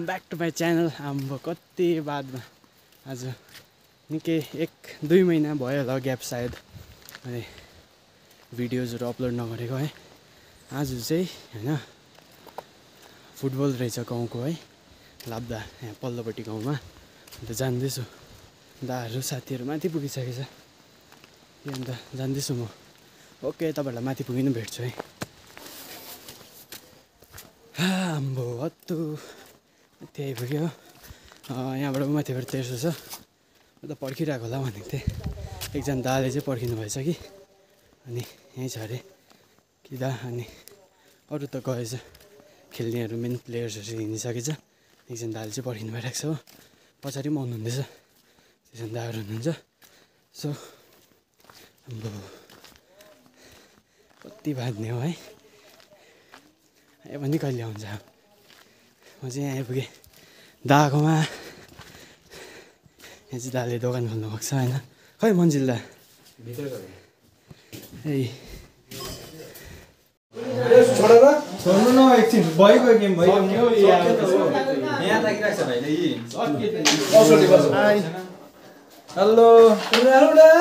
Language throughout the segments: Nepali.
Back to my channel. हाम्रो कति बादमा आज निकै 1-2 महिना भयो होला ग्याप सायद अनि भिडियोजहरू अपलोड नगरेको है। आज चाहिँ हैन फुटबल रहेछ गाउँको है, लाब्दा यहाँ पल्लोपट्टि गाउँमा। अन्त जान्दैछु, दाहरू साथीहरू माथि पुगिसकेको छ। अन्त जान्दैछु म। ओके, तपाईँहरूलाई माथि पुगिनु भेट्छु है। आम्बो हत्तु माथि आइपुग्यो। यहाँबाट माथिबाट तेर्सो छ। म त पर्खिरहेको होला भनेको थिएँ। एकजना दाले चाहिँ पर्खिनु भएछ कि, अनि यहीँ छ अरे कि दा। अनि अरू त गएछ, खेल्नेहरू मेन प्लेयर्सहरू हिँडिसकेछ। एकजना दाले चाहिँ पर्खिनु भइरहेको छ हो। पछाडि पनि आउनुहुँदैछ, एकजना दाहरू हुनुहुन्छ। सो आम्बो कति बाँध्ने हो है। आयो भने कहिले आउँछ। म चाहिँ यहाँ आइपुगेँ दाकोमा। यहाँ चाहिँ दाले दोकान खोल्नु भएको छ होइन। खै मन्जिल दा भित्र गयो। ए छोड्नु न एकछिन, भइगयो गेम भइगयो। यहाँ ताकिरहेको छ भाइले यी हेलो राउडा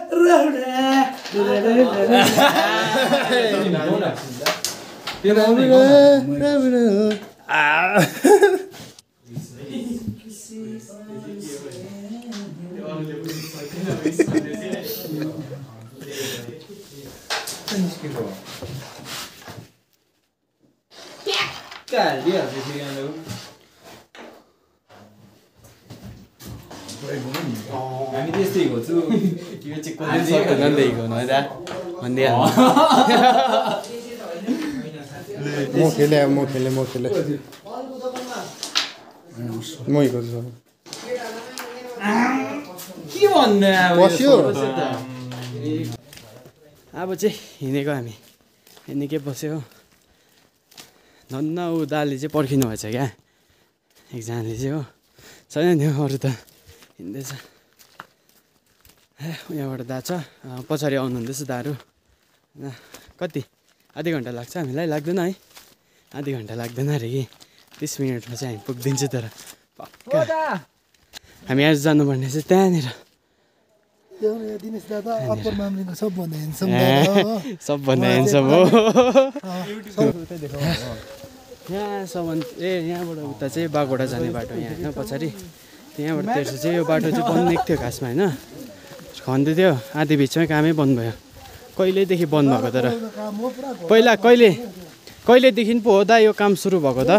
हामी त्यस्तै गर्छु। यो चाहिँ कसले सक्दैन नि त न दा भन्दै म खेले म गर्छु। के भन्नु बस्यो। अब चाहिँ हिँडेको हामी निकै बस्यो। धन्न ऊ दाले चाहिँ पर्खिनु भएछ क्या एकजनाले चाहिँ हो। छैन नि अरू त हिँड्दैछ। यहाँबाट दा छ, पछाडि आउनुहुँदैछ दाहरू। कति आधी घन्टा लाग्छ हामीलाई? लाग्दैन है, आधी घन्टा लाग्दैन अरे कि 30 मिनटमा चाहिँ हामी पुगिदिन्छ। तर पक्का हामी आज जानुपर्ने चाहिँ त्यहाँनिर। सबभन्दा ह्यान्डसम हो यहाँसम्म। यहाँबाट उता चाहिँ बागवटा जाने बाटो यहाँ होइन पछाडि। त्यहाँबाट तेर्सो चाहिँ यो बाटो चाहिँ बन्द थियो खासमा होइन, खन्दै थियो। आधी बिचमै कामै बन्द भयो। कहिलेदेखि बन्द भएको तर पहिला कहिलेदेखि पो हो दा यो काम सुरु भएको त?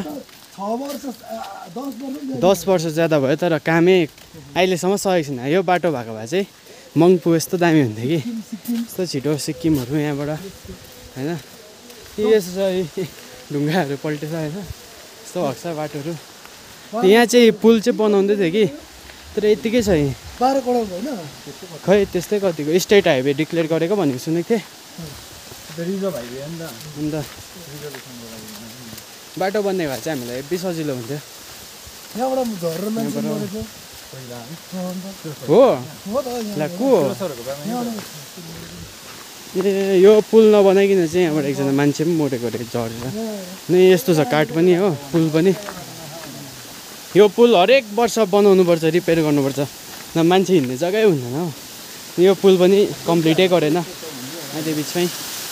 10 वर्ष ज्यादा भयो तर कामै अहिलेसम्म सकेको छैन। यो बाटो भएको भए चाहिँ मङ्पू यस्तो दामी हुन्थ्यो कि, यस्तो छिटो सिक्किमहरू यहाँबाट होइन। यसो ढुङ्गाहरू पल्टेछ होइन, यस्तो भएको छ बाटोहरू। यहाँ चाहिँ पुल चाहिँ बनाउँदै थियो कि, तर यत्तिकै छ यहीँ। 12 करोड होइन खै त्यस्तै कतिको स्टेट हाइवे डिक्लेयर गरेको भनेको सुनेको थिएँ। अन्त बाटो बन्ने भए चाहिँ हामीलाई हेब्बी सजिलो हुन्थ्यो। हो ला को हो? ए यो पुल नबनाइकन चाहिँ यहाँबाट एकजना मान्छे पनि मरेको अरे झरेर। नै यस्तो छ काठ पनि हो, पुल पनि। यो पुल हरेक वर्ष बनाउनु पर्छ, रिपेयर गर्नुपर्छ, न मान्छे हिँड्ने जग्गै हुँदैन हो। यो पुल पनि कम्प्लिटै गरेन अहिले बिचमै।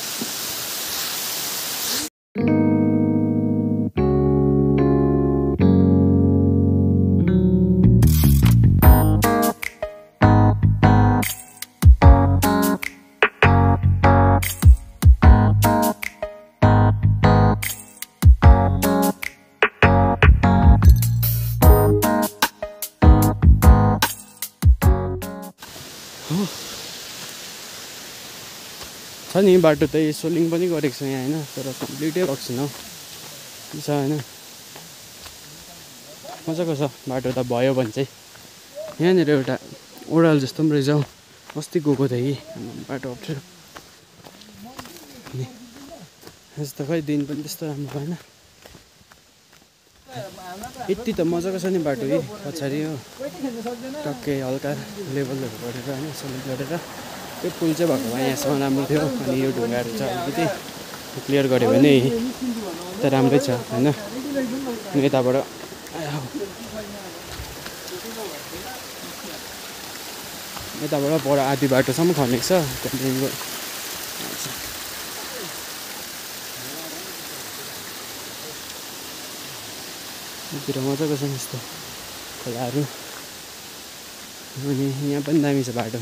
छ नि बाटो त सोलिङ पनि गरेको छ यहाँ होइन, तर कम्प्लिटै भएको छैन हौ छ होइन। मजाको छ बाटो त भयो भने चाहिँ। यहाँनिर एउटा ओडाल जस्तो पनि रहेछ हौ, अस्ति गएको थिएँ कि बाटो अप्ठ्यारो। आज त खै दिन पनि त्यस्तो राम्रो भएन। यति त मजाको छ नि बाटो कि पछाडि हो टक्कै हल्का लेभलहरू गरेर होइन, सलिड गरेर। त्यो पुल चाहिँ भएको भए यहाँसम्म राम्रो थियो। अनि यो ढुङ्गाहरू छ अलिकति क्लियर गऱ्यो भने त राम्रै छ होइन। अनि यताबाट यताबाट पर आधी बाटोसम्म खनेको छ त्यहाँदेखिको यतिर मजाको छ यस्तो खोलाहरू अनि यहाँ पनि दामी छ बाटो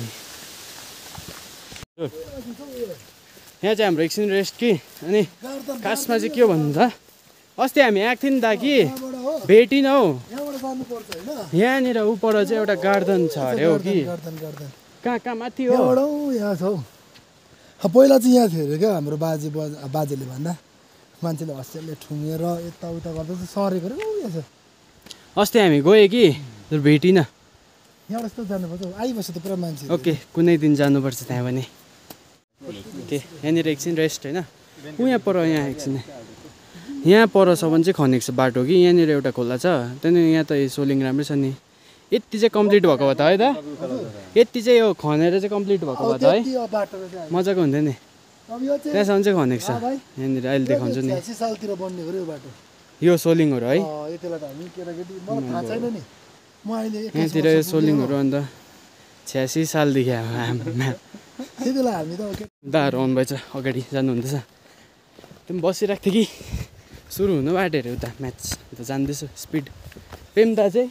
यहाँ चाहिँ हाम्रो एकछिन रेस्ट कि अनि खासमा चाहिँ के भन्नु त अस्ति हामी आएको थियौँ नि त कि भेटिन हौ यहाँनिर उपर चाहिँ एउटा गार्डन छ अरे हो कि कहाँ माथि हो यहाँ छ हौ पहिला चाहिँ यहाँ थियो अरे क्या हाम्रो बाजेले भन्दा मान्छेले हस्टेलले ठुङ्गेर यताउता गर्दा चाहिँ सरेको अरे यहाँ छ अस्ति हामी गयो कि भेटिन यहाँबाट यस्तो जानुपर्छ आइबस्छ त पुरा मान्छे ओके कुनै दिन जानुपर्छ त्यहाँ पनि ओके यहाँनिर एकछिन रेस्ट होइन यहाँ पर यहाँ एकछिन यहाँ परसम्म चाहिँ खनेको छ बाटो कि यहाँनिर एउटा खोला छ त्यहाँदेखि यहाँ त सोलिङ राम्रै छ नि यति चाहिँ कम्प्लिट भएको भए त है त यति चाहिँ यो खनेर चाहिँ कम्प्लिट भएको भए त है मजाको हुन्थ्यो नि त्यहाँसम्म चाहिँ खनेको छ यहाँनिर अहिले देखाउँछु नि 86 सालतिर बन्ने हो यो बाटो यो सोलिङहरू है यति बेला त हामी केटाकेटी मलाई थाहा छैन नि म अहिले यहाँतिर यो सोलिङहरू अन्त 86 सालदेखि त्यति बेला हामी त दाहरू आउनुभएछ अगाडि जानुहुँदैछ त्यो बसिरहेको थियो कि सुरु हुनु बाटो अरे उता म्याच अन्त जान्दैछु स्पिड पेम्दा चाहिँ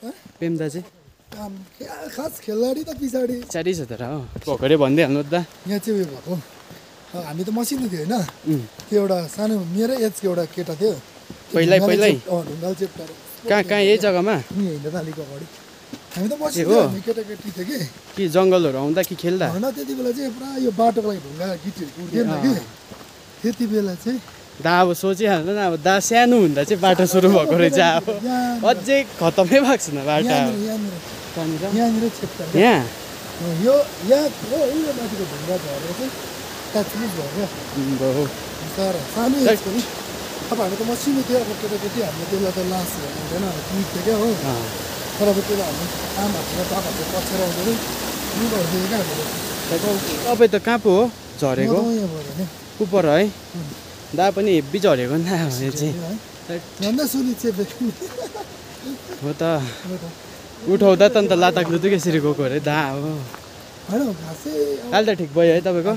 खास खेलाडी त पछाडि पछाडि छ तर हो भर्खरै भनिदिइहाल्नु त यहाँ चाहिँ उयो भएको हामी त मसिनो थियो होइन त्यो एउटा सानो मेरै एजको एउटा केटा थियो पहिल्यै ढुङ्गाल चेप्टाएर कहाँ यही जग्गामा हिँड्दा थालेको अगाडि हामी त मसिनो हामी केटाकेटी थियो कि जङ्गलहरू आउँदा कि खेल्दा होइन त्यति बेला चाहिँ पुरा यो बाटोको लागि ढुङ्गा गिटीहरू कुर्दैन कि त्यति बेला चाहिँ दा अब सोचिहाल्नु न अब दा सानो हुँदा चाहिँ बाटो सुरु भएको रहेछ अब अझै खतमै भएको छैन बाटो यहाँनिर चेप्टा यहाँ यो यहाँ उयो माथिको ढुङ्गा झरेर चाहिँ ट्याचलिस भयो क्या तर सानो एजको नि अब हामी त मसिनो थियो अब केटाकेटी हामीले त्यसलाई त लास हुँदैन थियो क्या हो तर अब त्यसलाई हामी आमाहरूसँग बाबाहरूले पछेर आउँदैन यो भइदियो क्या हामीले तपाईँ त कहाँ पो हो झरेको यहाँ भयो भने उपर है दा पनि हेब्बी झरेको नि यो चाहिँ झन्डा सुली चेपेको हो त उठाउँदा त अन्त लाताक्लुतुक यसरी गएको अरे दा हो होइन खासै अहिले त ठिक भयो है तपाईँको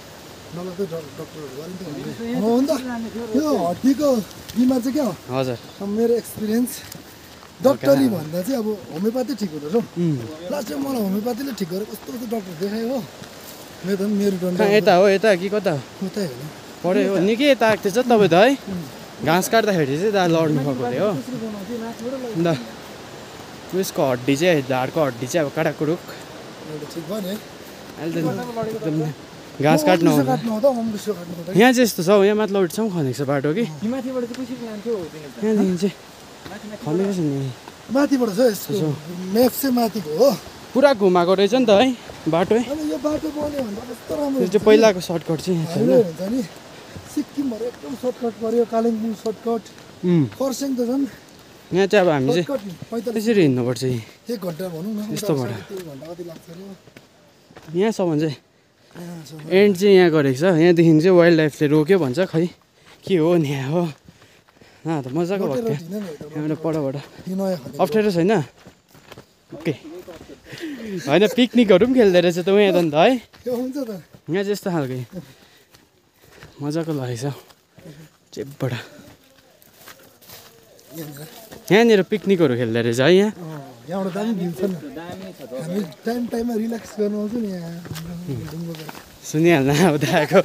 हो नि त यो हड्डीको बिमार चाहिँ क्या हो हजुर मेरो एक्सपिरियन्स डक्टरी भन्दा चाहिँ अब होमियोप्याथी ठिक हुँदो रहेछ लास्ट टाइम मलाई होमियोप्याथीले ठिक गरेर कस्तो कस्तो डक्टर देखायो हो मेरो त मेरो कहाँ यता हो यता कि कता उतै होइन पढ्यो हो निकै यता आएको थिएछ तपाईँ त है घाँस काट्दाखेरि चाहिँ दा लड्नु भएको अरे हो अन्त उयसको हड्डी चाहिँ ढाडको हड्डी चाहिँ अब काटाकुडुक ठिक भयो नि अहिले त एकदम घाँस काट्नु आउँदा यहाँ चाहिँ यस्तो छ हौ यहाँ माथिल्लोसम्म खनेको छ बाटो कि यहाँदेखि चाहिँ खनेको छ नि माथिबाट छ यसको म्याप चाहिँ माथिको हो पुरा घुमाएको रहेछ नि त है बाटो अनि यो बाटो बन्यो भने कस्तो राम्रो त्यो चाहिँ पहिलाको सर्टकट चाहिँ यहाँ हाइवे हुन्छ नि सिक्किमहरू एकदम सर्टकट पऱ्यो कालिम्पोङ सर्टकट खरसाङ त झन् यहाँ चाहिँ अब हामी चाहिँ सर्टकट त्यसरी हिँड्नुपर्छ 1 घन्टा भनौँ न यस्तोबाट 3 घन्टा कति लाग्छ अरे यहाँसम्म चाहिँ एन्ड चाहिँ यहाँ गरेको छ यहाँदेखि चाहिँ वाइल्ड लाइफले रोक्यो भन्छ खै के हो नि यहाँ हो त मजाको भएको थियो यहाँबाट परबाट अप्ठ्यारो छैन ओके होइन पिकनिकहरू पनि खेल्दो रहेछ त यहाँ त अन्त है हुन्छ त यहाँ चाहिँ यस्तो खालको मजाको लागेको छ चेपबाट यहाँनिर पिकनिकहरू खेल्दो रहेछ है यहाँ यहाँबाट दामी भ्यू छ नि हामी टाइममा रिल्याक्स गर्नु आउँछ नि यहाँ सुनिहाल्न अब दाको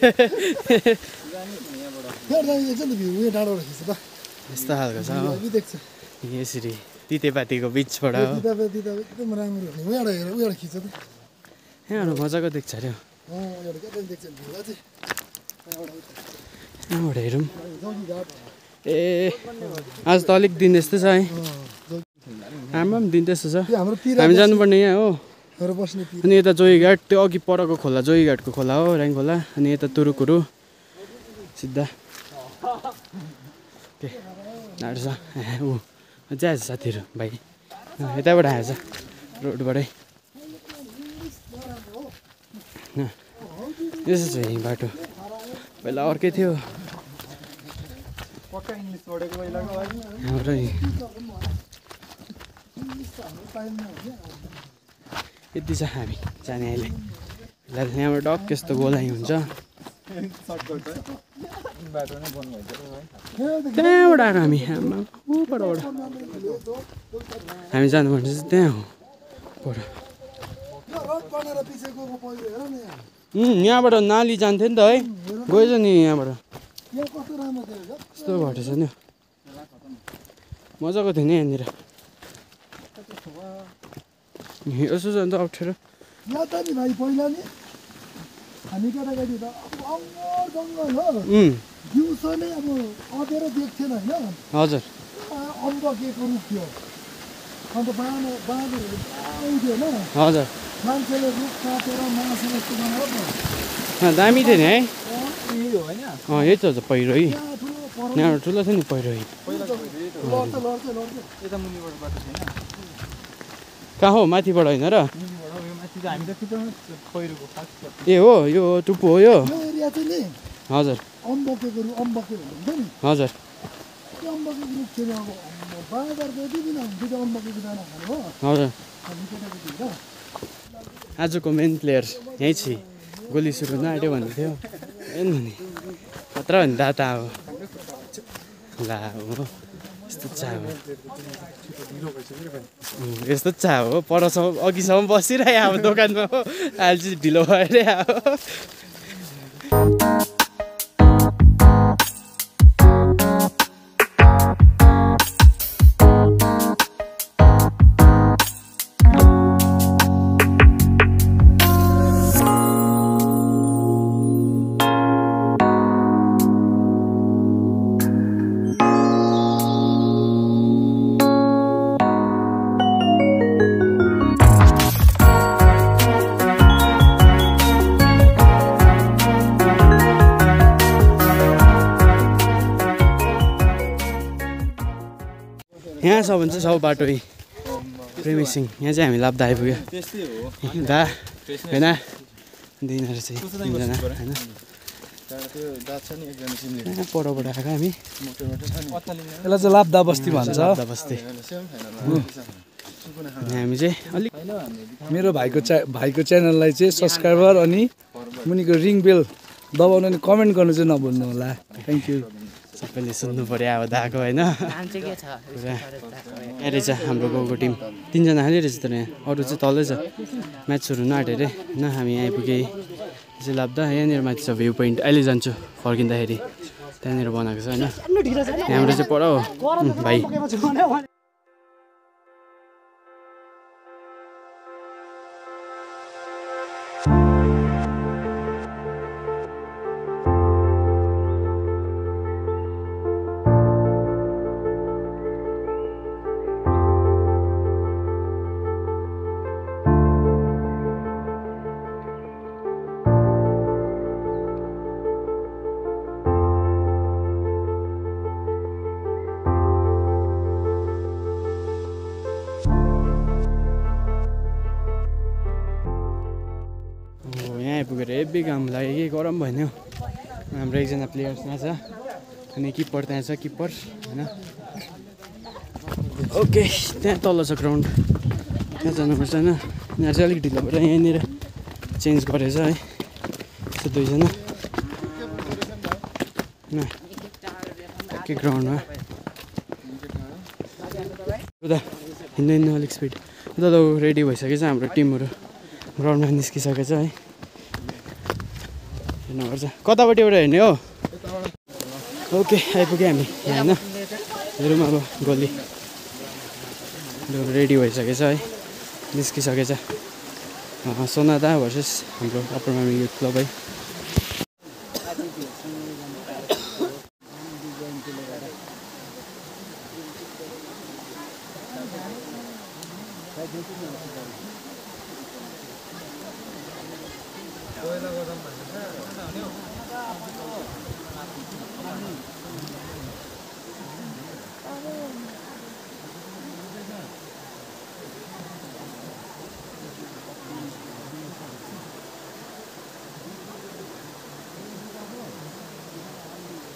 यहाँ दामी देख्छ नि भ्यू यहाँ डाँडोबाट खिच्छ त यस्तो खालको छ हो देख्छ यसरी तितेपातीको बिचबाट हो एकदम राम्रो हुने उहाँबाट हेर उहाँबाट खिच्छ त यहाँबाट मजाको देख्छ अरे उहाँबाट क्या देख्छ भ्यूलाई चाहिँ यहाँबाट हेरौँ जोगी घाट ए आज त अलिक दिन यस्तो छ है हाम्रो पनि दिन त्यस्तो छ हाम्रो हामी जानुपर्ने यहाँ हो बस्ने अनि यता जोगीघाट त्यो अघि परको खोला जोगीघाटको खोला हो ऱ्याङ खोला अनि यता तुरुकुरु सिधा के आएको छ ऊ मजा आएछ साथीहरू भाइ यताबाट आएछ रोडबाटै यसो छ यहीँ बाटो पहिला अर्कै थियो पक्का इङ्ग्लिस पढेको पहिलाको है हाम्रै यति छ हामी जाने अहिले यहाँबाट डक्क यस्तो गोलाइ हुन्छ त्यहाँबाट आएर हामी हामी जानुपर्ने चाहिँ त्यहाँ हो पर यहाँबाट नाली जान्थ्यो नि त है गएछ नि यहाँबाट यस्तो घटेछ नि मजाको थियो नि यहाँनिर यसो छ नि त अप्ठ्यारो यहाँ त नि भाइ पहिला नि हामी केटाकेटी त अब जङ्गल हो दिउँसो नै अब अँधेर देख्थेन होइन हजुर अम्बकेको रुख थियो अन्त बाँदरहरू आउँथ्यो होइन हजुर मान्छेले रुख काटेर मासु जस्तो बनाएर दामी थियो नि है होइन यही त पहिरो है त्यहाँ ठुलो यहाँबाट ठुलो थियो नि पहिरो है लड्छ यता मुनिबाट बाटो छैन कहाँ हो माथिबाट होइन र माथि त हामी त चित्तमा पहिरोको खास ए हो यो टुप्पो हो यो यो एरिया चाहिँ नि हजुर अम्बकेको रुख अम्बके हुन्छ नि हजुर त्यो अम्बकेको रुख थियो अब बाँदरको यति दिन हुन्थ्यो त्यो अम्बकेको दाना खानु हो हजुर हामी केटाकेटी हुँदा आजको मेन प्लेयर यहीँ छि गोली सुरु नआँट्यो भन्दै थियो हेर्नु नि खतरा भने दाता अब ला हो यस्तो चा हो यस्तो चा हो परसम्म अघिसम्म बसिरह्यो अब दोकानमा हो अहिले चाहिँ ढिलो भएर अब यहाँ छ भने चाहिँ सब बाटो प्रेमी सिंह यहाँ चाहिँ हामी लाप्दा आइपुग्यो दा होइन दिनहरू चाहिँ तिनजना होइन परबाट आएको हामी यसलाई चाहिँ लाप्दा बस्ती भन्छ लाप्दा बस्ती हामी चाहिँ अलिक मेरो भाइको च्यानललाई चाहिँ सब्सक्राइबर अनि मुनिको रिङ बेल दबाउनु अनि कमेन्ट गर्नु चाहिँ नभुल्नु होला थ्याङ्क यू सबैले सुन्नु पऱ्यो अब दाएको होइन यहाँ रहेछ हाम्रो गाउँको टिम तिनजना खालि रहेछ तर यहाँ अरू चाहिँ तलै छ म्याच सुरु नआँट्यो अरे होइन हामी यहाँ आइपुगेँ चाहिँ लाप्दा यहाँनिर माथि छ भ्यू पोइन्ट अहिले जान्छु फर्किँदाखेरि त्यहाँनिर बनाएको छ होइन यहाँबाट चाहिँ पर हो भाइ आइपुगेर हेभी घाम लाग्यो कि गरम भयो नि हौ हाम्रो एकजना प्लेयर्स त्यहाँ छ अनि किप्पर त्यहाँ छ किप्पर होइन ओके त्यहाँ तल छ ग्राउन्ड त्यहाँ जानुपर्छ होइन यहाँ चाहिँ अलिक ढिलो भएर यहाँनिर चेन्ज गरेछ है त्यो दुईजना के ग्राउन्डमा उता हिँड्नु अलिक स्पिड उता त रेडी भइसकेछ हाम्रो टिमहरू ग्राउन्डमा निस्किसकेछ है हेर्नुपर्छ कतापट्टिबाट हेर्ने हो ओके आइपुग्यो हामी यहाँ होइन हेरौँ अब गोली रेडी भइसकेछ है निस्किसकेछ सोनादा भर्सेस हाम्रो अप्पर मामी युथ क्लब है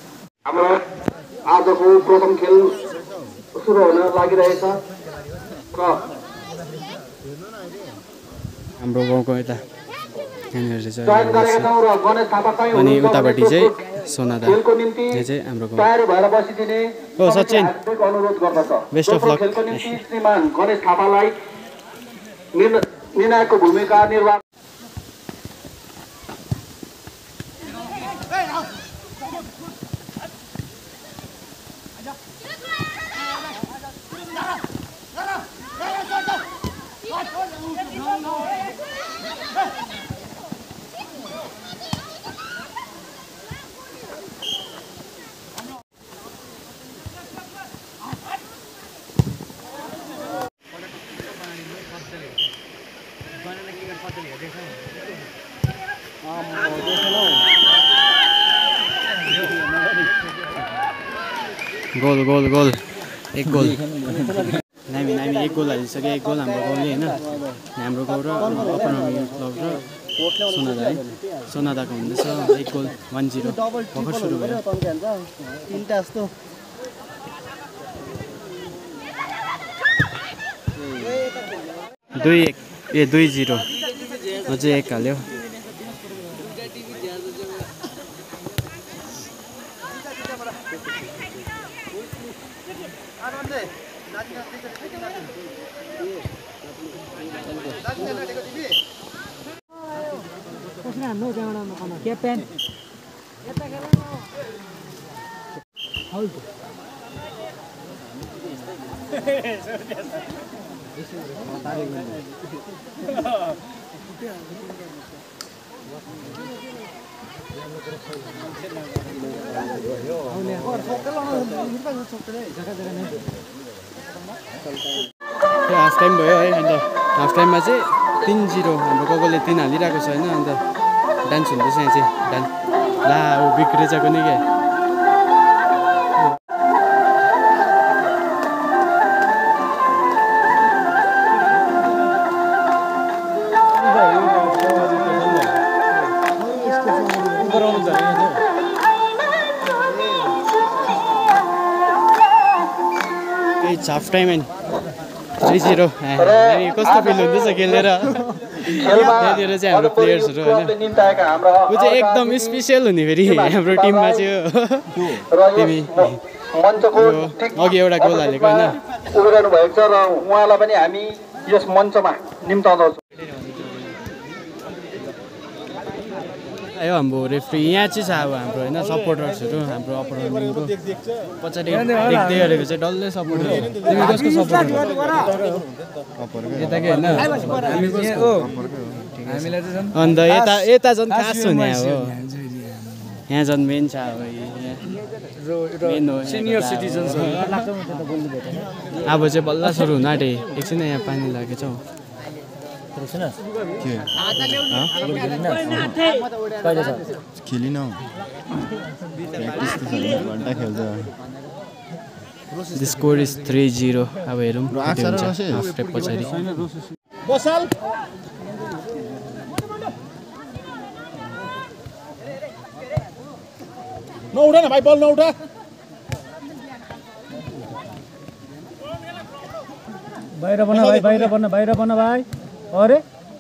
हाम्रो आजको प्रथम खेल सुरु हुन लागिरहेछ हाम्रो गाउँको यता यहाँनिर चाहिँ अनि उतापट्टि चाहिँ सोनादा यहाँ चाहिँ हाम्रो गाउँ हो Sachin best of luck Ganesh थापालाई निर्णायकको भूमिका निर्वाह गोल गोल गोल एक गोल नामी एक गोल हालिसक्यो एक गोल हाम्रो गाउँले होइन हाम्रो गाउँ र अपर क्लब र सोनादा है सोनादाको हुँदैछ एक गोल 1-0 भर्खर सुरु भयो तिनटा जस्तो 2-0 अझै एक हाल्यो हाफ टाइम भयो है अन्त हाफ टाइममा चाहिँ 3-0 हाम्रो कोकोले 3 हालिरहेको छ होइन अन्त डान्स हुँदैछ यहाँ चाहिँ डान्स ला ऊ बिग्रेछ कुनै क्या हाफ टाइम 3-0 कस्तो फिल हुँदैछ खेलेर यहाँनिर चाहिँ हाम्रो प्लेयर्सहरू होइन ऊ चाहिँ एकदम स्पेसियल हुने फेरि हाम्रो टिममा चाहिँ तिमी अघि एउटा गोल हालेको होइन उभिरहनु भएको छ र उहाँलाई पनि हामी यस मञ्चमा निम्ताउँदछौँ यो हाम्रो रेफ्री यहाँ चाहिँ छ अब हाम्रो होइन सपोर्टर्सहरू हाम्रो अपोनेन्टको पछाडि देख्दै गरेको चाहिँ डल्लै सपोर्टर तिमी कसको सपोर्टर यता के होइन अन्त यता झन् खास हो नि अब यहाँ झन् मेन छ अब मेन हो सिनियर सिटिजन्स अब चाहिँ बल्ल सुरु हुन आँटे एकछिन यहाँ पानी लागेको छ खेलिन घन्टा खेल्छ The score is 3-0 अब हेरौँ कति हुन्छ हाफ टाइम पछाडि बसाल नउठा न भाइ बल नउठा बाहिर बन भाइ अरे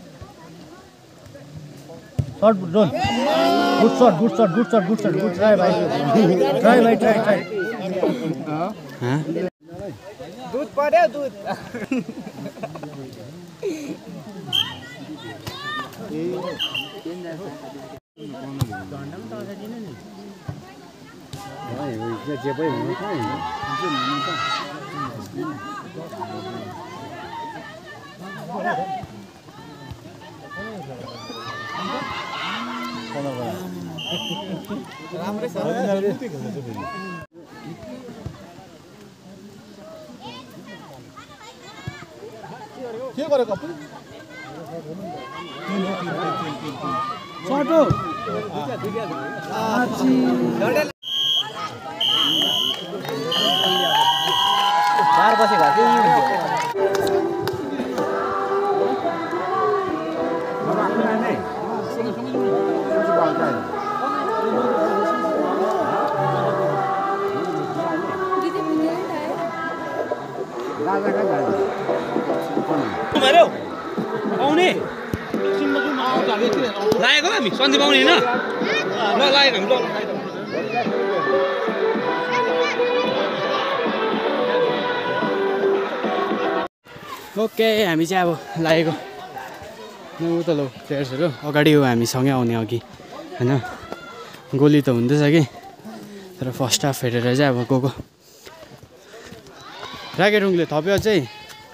शॉट जोन गुड शॉट गुड ट्राई भाई ट्राई हाँ दूध पर्यो दूध के गरे कपु छोटो बार बसे घाटे राजा का भयो आउने लागेको हामी सन्दीप आउने होइन ल लागेको हामी ओके हामी चाहिँ अब लागेको उता लो प्लेयर्सहरू अगाडि हो हामीसँगै आउने अघि होइन गोली त हुँदैछ कि तर फर्स्ट हाफ हेरेर चाहिँ अब गएको राकेरुङले थप्यो चाहिँ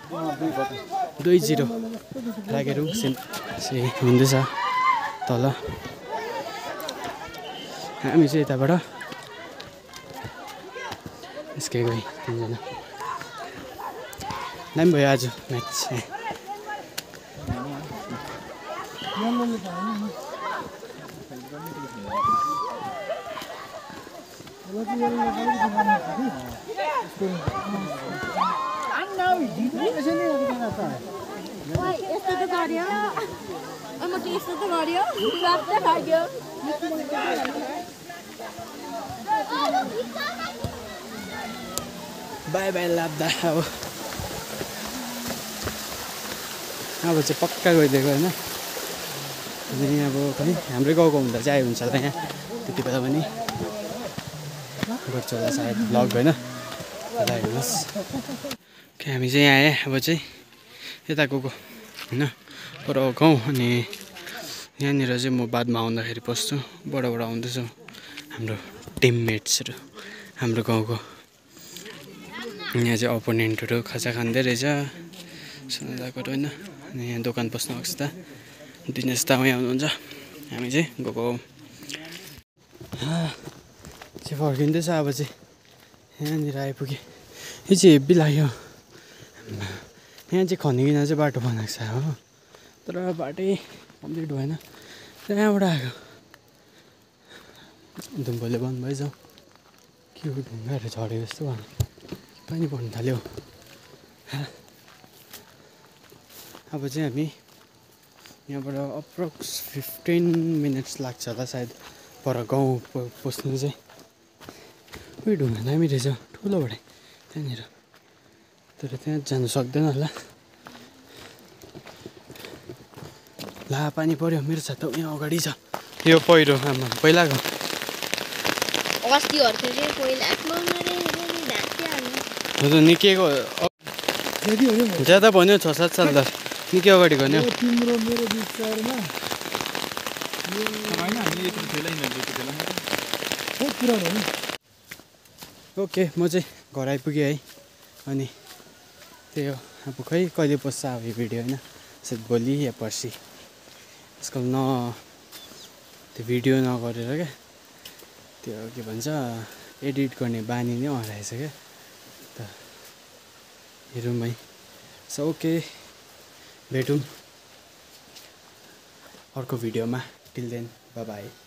2-0 राकेरुङ हुँदैछ तल हामी चाहिँ यताबाट निस्केको है 3 जना दामी भयो आज म्याच यस्तो त गर्यो म त यस्तो त गर्यो स्वाद लाग्यो बाई बाई लाप्दा अब चाहिँ पक्का गइदिएको होइन अनि अब खै हाम्रै गाउँको हुँदा चाहिँ आइ हुन्छ होला यहाँ त्यति बेला पनि गर्छु होला सायद भ्लग होइन हेर्नुहोस् हामी चाहिँ यहाँ आएँ अब चाहिँ यता गएको होइन पर गाउँ अनि यहाँनिर चाहिँ म बादमा आउँदाखेरि पस्छु बडाबाट आउँदैछु हाम्रो टिममेट्सहरू हाम्रो गाउँको यहाँ चाहिँ अपोनेन्टहरू खाजा खाँदै रहेछ सुन्दाको होइन अनि यहाँ दोकान पस्नु आएको छ त दिनेश दा उहाँ आउनुहुन्छ हामी चाहिँ गएको चाहिँ फर्किँदैछ अब चाहिँ यहाँनिर आइपुगेँ यो चाहिँ हेब्बी लाग्यो यहाँ चाहिँ खनिकन चाहिँ बाटो बनाएको छ हो तर बाटै कम्प्लिट भएन त्यहाँबाट आएको धुम्पोले बन्द भएछ के हो ढुङ्गाहरू झऱ्यो जस्तो भयो पानी पर्नु थाल्यो अब चाहिँ हामी यहाँबाट अप्रोक्स 15 मिनट्स लाग्छ होला सायद पर गाउँ पस्नु चाहिँ उयो ढुङ्गा दामी रहेछ ठुलो बडे त्यहाँनिर तर त्यहाँ जानु सक्दैन होला ला पानी पर्यो मेरो छाता यहाँ अगाडि छ यो पहिरो आमा पहिलाको हजुर निकेको ज्यादा भन्यो 6-7 साल त निकै अगाडि भन्यो तिम्रो मेरो विचारमा पुरानो हो ओके म चाहिँ घर आइपुगेँ है अनि त्यही हो अब खै कहिले पोस्छ अब यो भिडियो होइन सायद भोलि या पर्सि आजकल त्यो भिडियो नगरेर क्या त्यो के भन्छ एडिट गर्ने बानी नै हराएछ क्या त हेरौँ है सो ओके भेटौँ अर्को भिडियोमा टिल देन बाई बाई